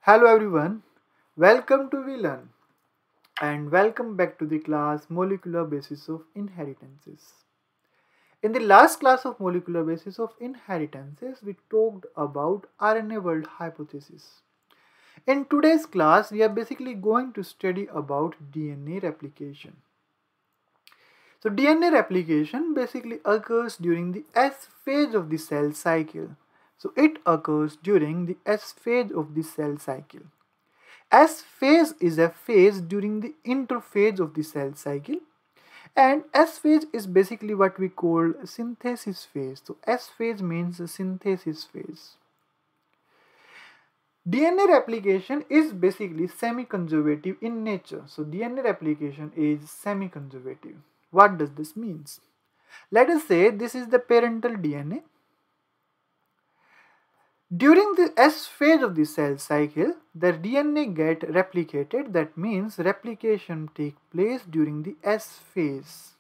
Hello everyone, welcome to VLearn and welcome back to the class Molecular Basis of Inheritances. In the last class of Molecular Basis of Inheritances, we talked about RNA world hypothesis. In today's class, we are basically going to study about DNA replication. So DNA replication basically occurs during the S phase of the cell cycle. So it occurs during the S phase of the cell cycle. S phase is a phase during the interphase of the cell cycle, and S phase is basically what we call synthesis phase. So S phase means synthesis phase. DNA replication is basically semi-conservative in nature. So DNA replication is semi-conservative. What does this mean? Let us say this is the parental DNA. During the S phase of the cell cycle, the DNA get replicated. That means replication takes place during the S phase.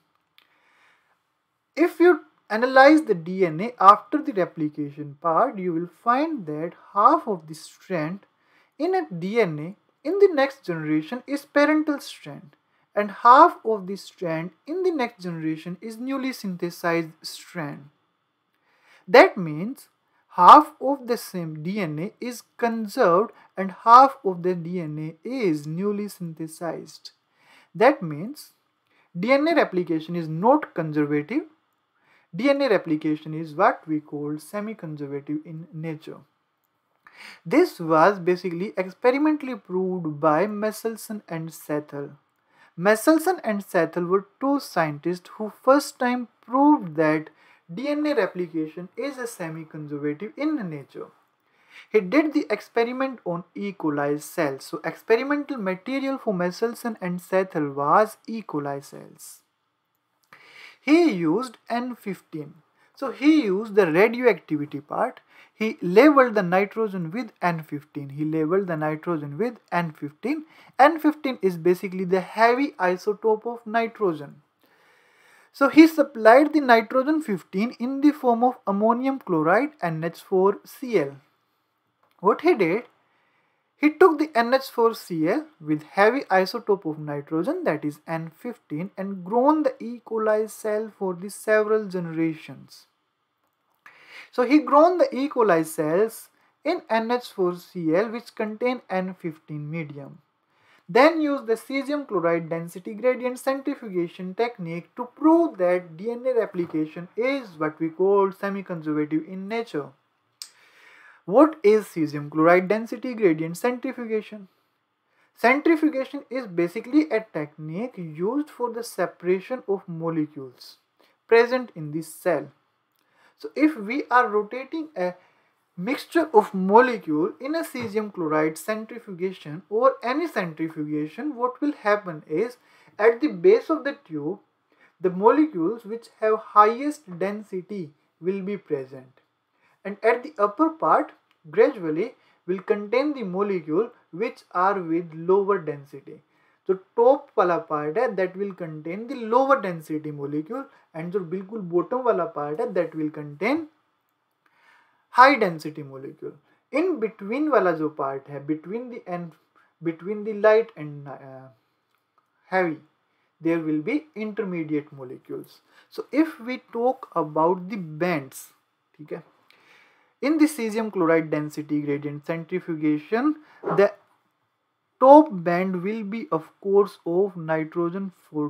If you analyze the DNA after the replication part, you will find that half of the strand in a DNA in the next generation is parental strand, and half of the strand in the next generation is newly synthesized strand. That means half of the same DNA is conserved and half of the DNA is newly synthesized. That means DNA replication is not conservative. DNA replication is what we call semi-conservative in nature. This was basically experimentally proved by Messelson and Sethel. Messelson and Sethel were two scientists who first time proved that DNA replication is a semi-conservative in nature. He did the experiment on E. coli cells. So experimental material for Messelson and Sethel was E. coli cells. He used N15. So he used the radioactivity part. He labeled the nitrogen with N15. N15 is basically the heavy isotope of nitrogen. So he supplied the nitrogen 15 in the form of ammonium chloride NH4Cl. What he did, he took the NH4Cl with heavy isotope of nitrogen, that is N15, and grown the E. coli cell for the several generations. So he grown the E. coli cells in NH4Cl which contain N15 medium. Then used the cesium chloride density gradient centrifugation technique to prove that DNA replication is what we call semi-conservative in nature. What is cesium chloride density gradient centrifugation? Centrifugation is basically a technique used for the separation of molecules present in the cell. So if we are rotating a mixture of molecule in a cesium chloride centrifugation or any centrifugation, what will happen is at the base of the tube, the molecules which have highest density will be present, and at the upper part gradually will contain the molecule which are with lower density. So top वाला part है that will contain the lower density molecule, and जो बिल्कुल bottom वाला part है that will contain high density molecule. In between वाला जो part है between the light and heavy, there will be intermediate molecules. So if we talk about the bands, ठीक है, in the cesium chloride density gradient centrifugation, the top band will be of course of nitrogen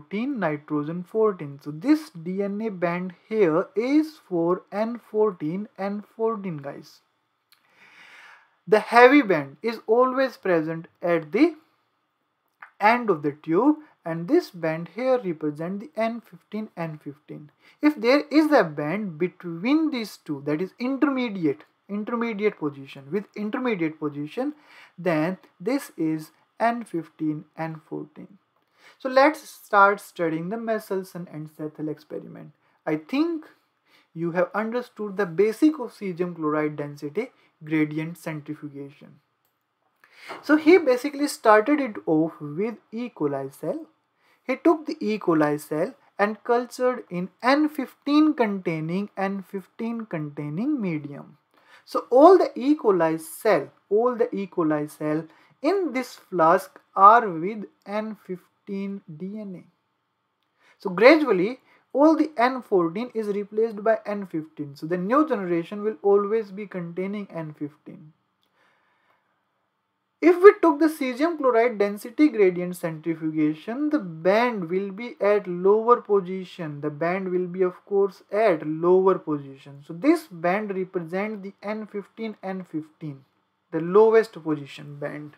14. So this DNA band here is for N14 guys. The heavy band is always present at the end of the tube, and this band here represents the N15. If there is a band between these two, that is intermediate position, then this is N14. So let's start studying the Messelson and Sethel experiment. I think you have understood the basic of cesium chloride density gradient centrifugation. So he basically started it off with E. coli cell. He took the E. coli cell and cultured in N15 containing medium. So all the E. coli cell in this flask are with N15 DNA. So gradually all the N14 is replaced by N15. So the new generation will always be containing N15. If we took the cesium chloride density gradient centrifugation, the band will be at lower position. The band will be of course at lower position. So this band represents the N15, the lowest position band.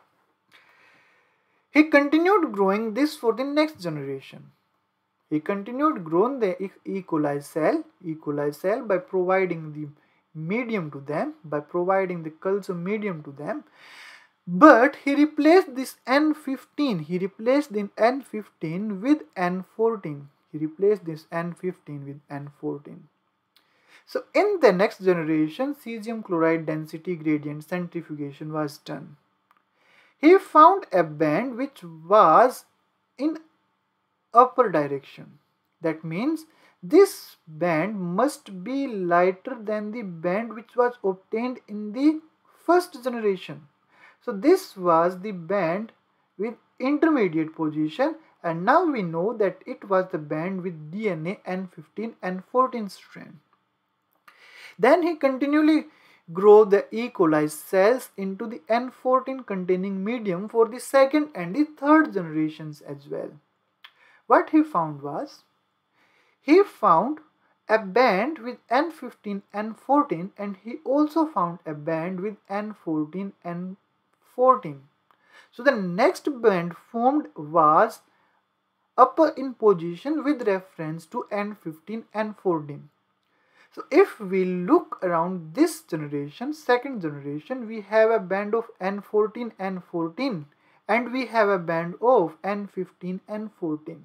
He continued growing this for the next generation. He continued growing the E. coli cell by providing the medium to them, by providing the culture medium to them. But he replaced this N15. He replaced the N15 with N14. He replaced this N15 with N14. So in the next generation, cesium chloride density gradient centrifugation was done. He found a band which was in upper direction. That means this band must be lighter than the band which was obtained in the first generation. So this was the band with intermediate position, and now we know that it was the band with DNA N15 and 14 strand. Then he continually grow the E. coli cells into the N14 containing medium for the second and the third generations as well. What he found was, he found a band with N15 and 14, and he also found a band with N14 and 14. So the next band formed was upper in position with reference to N15 and 14. So if we look around this generation, second generation, we have a band of N14 and 14, and we have a band of N15 and 14.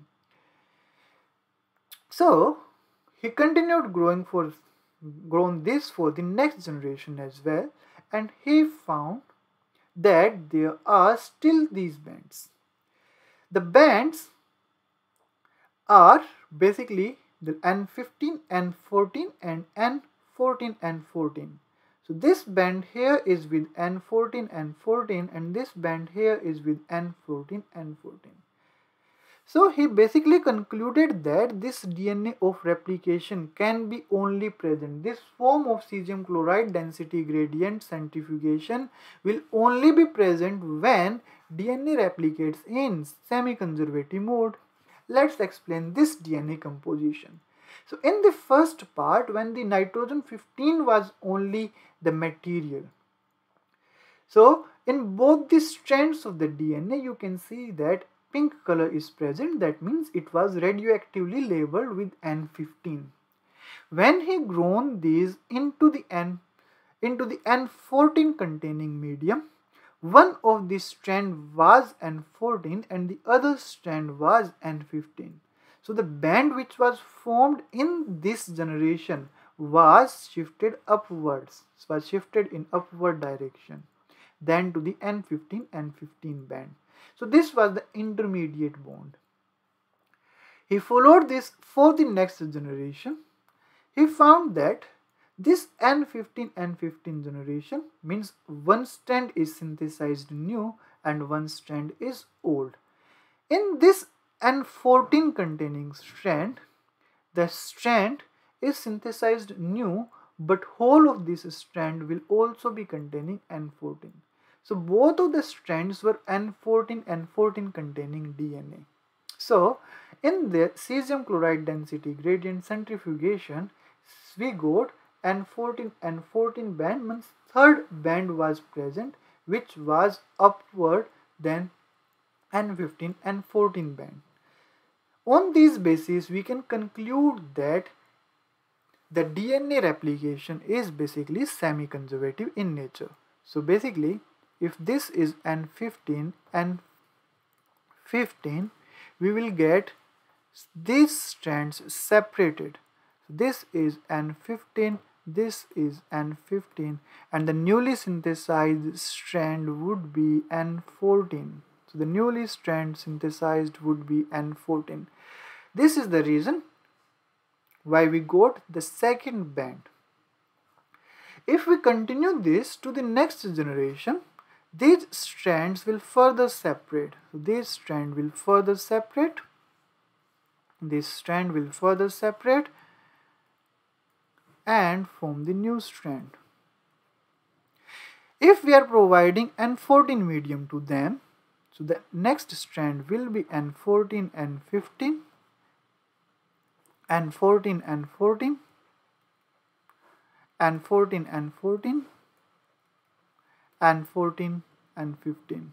So he continued growing this for the next generation as well, and he found that there are still these bands. The bands are basically the N15, N14 and N14 and 14. So this band here is with N14 and 14, and this band here is with N14 and 14. So he basically concluded that this DNA of replication can be only present. This form of cesium chloride density gradient centrifugation will only be present when DNA replicates in semi-conservative mode. Let's explain this DNA composition. So in the first part, when the nitrogen 15 was only the material. So in both the strands of the DNA, you can see that pink color is present. That means it was radioactively labeled with N15. When he grown these into the N14 containing medium, one of the strand was N14 and the other strand was N15. So the band which was formed in this generation was shifted upwards, was shifted in upward direction, then to the N15 and 15 band. So this was the intermediate bond. He followed this for the next generation. He found that this N15 and 15 generation means one strand is synthesized new and one strand is old. In this N14 containing strand, the strand is synthesized new, but whole of this strand will also be containing N14. So both of the strands were N14 and 14 containing DNA. So in the cesium chloride density gradient centrifugation, we got N14 and 14 band, means third band was present, which was upward than N15 and 14 band. On these basis, we can conclude that the DNA replication is basically semi-conservative in nature. So basically, if this is N15 and 15, we will get these strands separated. This is N15, this is N15, and the newly synthesized strand would be N14. So the newly strand synthesized would be N14. This is the reason why we got the second band. If we continue this to the next generation, these strands will further separate. So this strand will further separate. This strand will further separate and form the new strand. If we are providing N14 medium to them, so the next strand will be N14, N15, N14, N14, N14, N14, N14, N15.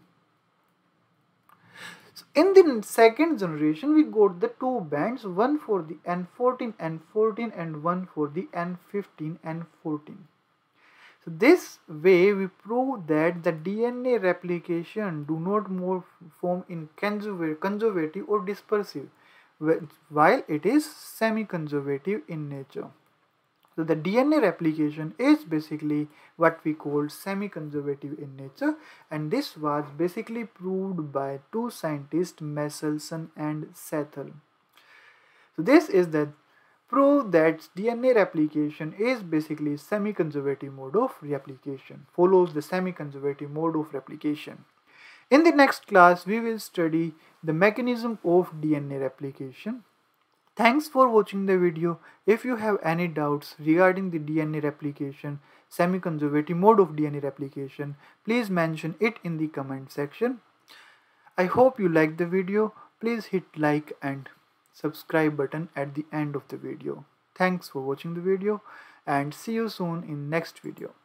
So in the second generation, we got the two bands, one for the N14, N14 and one for the N15, N14. So this way we prove that the DNA replication do not form in conservative or dispersive, while it is semi-conservative in nature. So the DNA replication is basically what we call semi-conservative in nature, and this was basically proved by two scientists, Michelson and Sethel. So this is the proof that DNA replication is basically semi-conservative mode of replication, follows the semi-conservative mode of replication. In the next class, we will study the mechanism of DNA replication. Thanks for watching the video. If you have any doubts regarding the DNA replication, semi-conservative mode of DNA replication, please mention it in the comment section. I hope you liked the video. Please hit like and subscribe button at the end of the video. Thanks for watching the video and see you soon in next video.